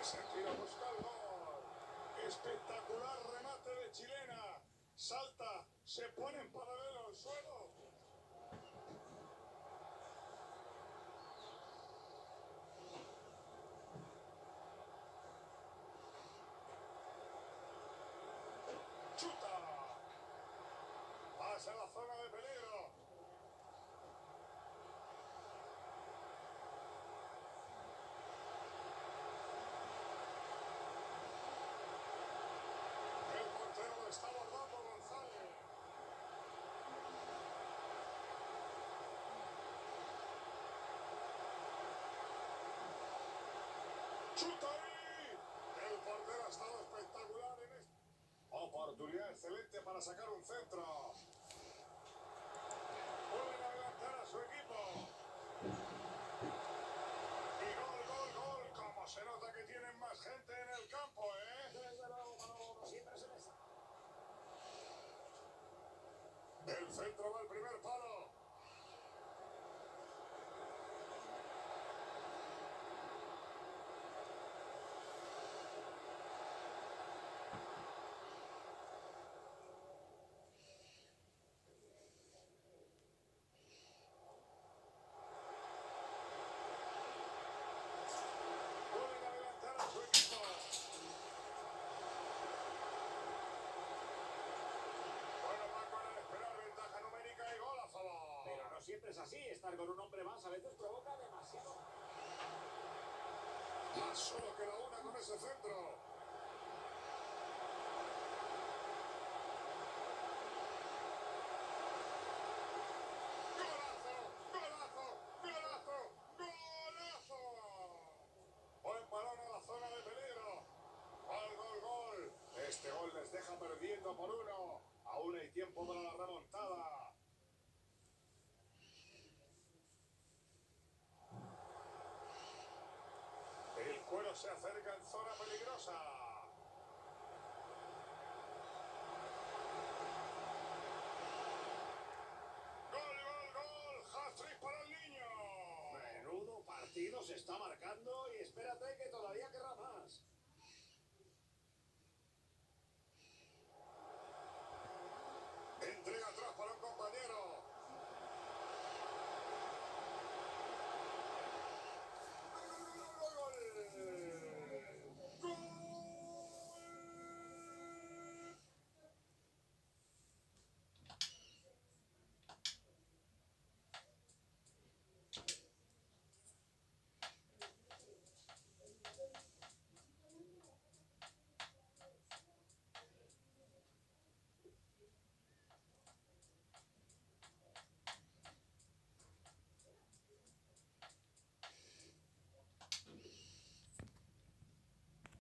Se tira, busca el gol. Espectacular remate de chilena. Salta, se pone en paralelo al suelo. Chuta. Pasa la zona de peligro. El portero lo está abordando, González. ¡Chuta ahí! El portero ha estado espectacular en esta oportunidad excelente para sacar un centro. Pueden adelantar a su equipo. Y gol, gol, gol. Como se nota que tienen más gente en el campo, ¿eh? Desde luego, Manolo, siempre se les... El centro va al primer palo. Pueden adelantar a su equipo. Bueno, Paco, era de esperar ventaja numérica y gol a favor. Pero no siempre es así. Estar con un hombre más a veces provoca demasiado. Más solo que la una con ese centro. ¡Golazo! ¡Golazo! ¡Golazo! ¡Golazo! Buen balón a la zona de peligro. Gol, gol, gol. Este gol les deja perdiendo por uno. Aún hay tiempo para la remontada. El Cuero se acerca en zona peligrosa. Gol, gol, gol. Hat-trick para el niño. Menudo partido se está marcando